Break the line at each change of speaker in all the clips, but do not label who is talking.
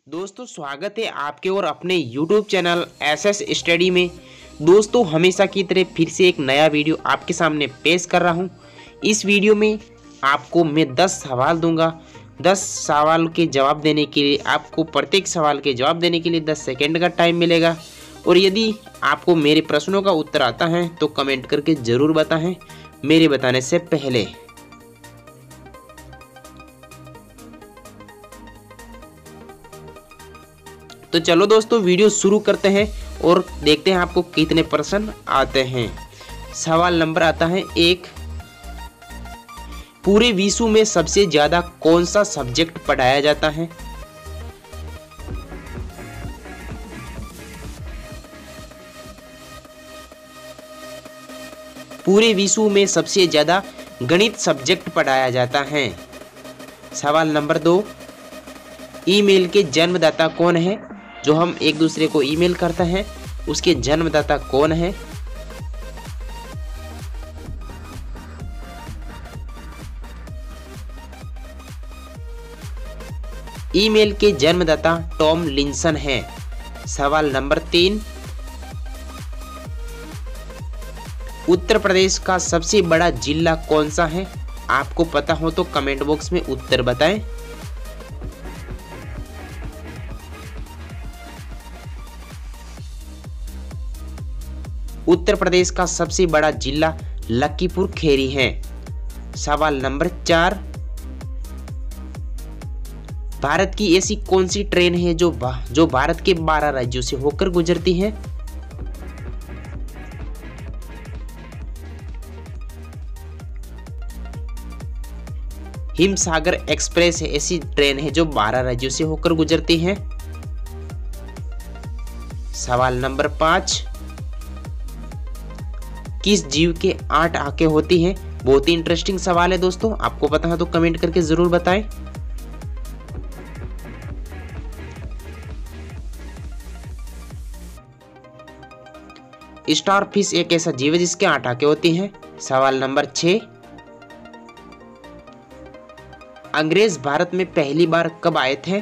दोस्तों स्वागत है आपके और अपने YouTube चैनल एसएस स्टडी में। दोस्तों हमेशा की तरह फिर से एक नया वीडियो आपके सामने पेश कर रहा हूं। इस वीडियो में आपको मैं 10 सवाल दूंगा। 10 सवाल के जवाब देने के लिए आपको प्रत्येक सवाल के जवाब देने के लिए 10 सेकंड का टाइम मिलेगा। और यदि आपको मेरे प्रश्नों का उत्तर आता है तो कमेंट करके ज़रूर बताएं मेरे बताने से पहले। तो चलो दोस्तों वीडियो शुरू करते हैं और देखते हैं आपको कितने प्रश्न आते हैं। सवाल नंबर आता है 1। पूरे विश्व में सबसे ज्यादा कौन सा सब्जेक्ट पढ़ाया जाता है? पूरे विश्व में सबसे ज्यादा गणित सब्जेक्ट पढ़ाया जाता है। सवाल नंबर 2। ईमेल के जन्मदाता कौन है? जो हम एक दूसरे को ईमेल करते हैं उसके जन्मदाता कौन है? ईमेल के जन्मदाता टॉम लिंसन है। सवाल नंबर 3। उत्तर प्रदेश का सबसे बड़ा जिला कौन सा है? आपको पता हो तो कमेंट बॉक्स में उत्तर बताएं। उत्तर प्रदेश का सबसे बड़ा जिला लखीमपुर खीरी है। सवाल नंबर 4। भारत की ऐसी कौन सी ट्रेन है जो भारत के 12 राज्यों से होकर गुजरती है? हिमसागर एक्सप्रेस है ऐसी ट्रेन है जो 12 राज्यों से होकर गुजरती है। सवाल नंबर 5। किस जीव के 8 आंखें होती हैं? बहुत ही इंटरेस्टिंग सवाल है दोस्तों, आपको पता है तो कमेंट करके जरूर बताएं। स्टारफिश एक ऐसा जीव है जिसके 8 आंखें होती हैं। सवाल नंबर 6। अंग्रेज भारत में पहली बार कब आए थे?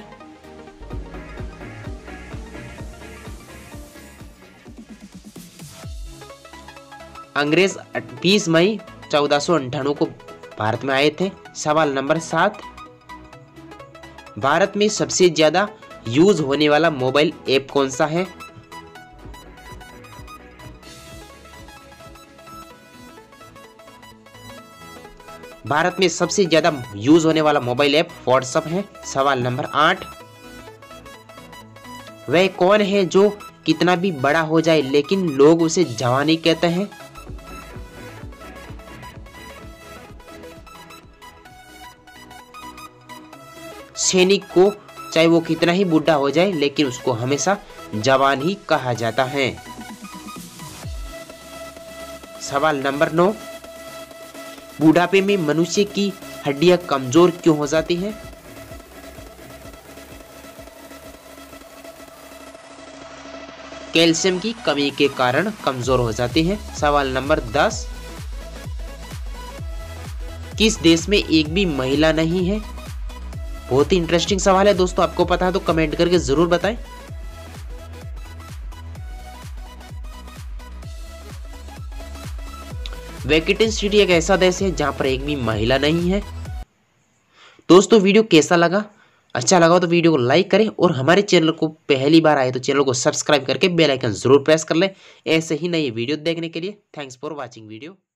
अंग्रेज 20 मई 1498 को भारत में आए थे। सवाल नंबर 7। भारत में सबसे ज्यादा यूज होने वाला मोबाइल ऐप कौन सा है? भारत में सबसे ज्यादा यूज होने वाला मोबाइल ऐप व्हाट्सएप है। सवाल नंबर 8। वह कौन है जो कितना भी बड़ा हो जाए लेकिन लोग उसे जवानी कहते हैं? सैनिक को चाहे वो कितना ही बूढ़ा हो जाए लेकिन उसको हमेशा जवान ही कहा जाता है। सवाल नंबर 9। बुढ़ापे में मनुष्य की हड्डियां कमजोर क्यों हो जाती हैं? कैल्शियम की कमी के कारण कमजोर हो जाती हैं। सवाल नंबर 10। किस देश में एक भी महिला नहीं है? बहुत ही इंटरेस्टिंग सवाल है दोस्तों, आपको पता है तो कमेंट करके जरूर बताएं। वेटिकन सिटी एक ऐसा देश है जहां पर एक भी महिला नहीं है। दोस्तों वीडियो कैसा लगा? अच्छा लगा तो वीडियो को लाइक करें और हमारे चैनल को पहली बार आए तो चैनल को सब्सक्राइब करके बेल आइकन जरूर प्रेस कर लें ऐसे ही नई वीडियो देखने के लिए। Thanks for watching video.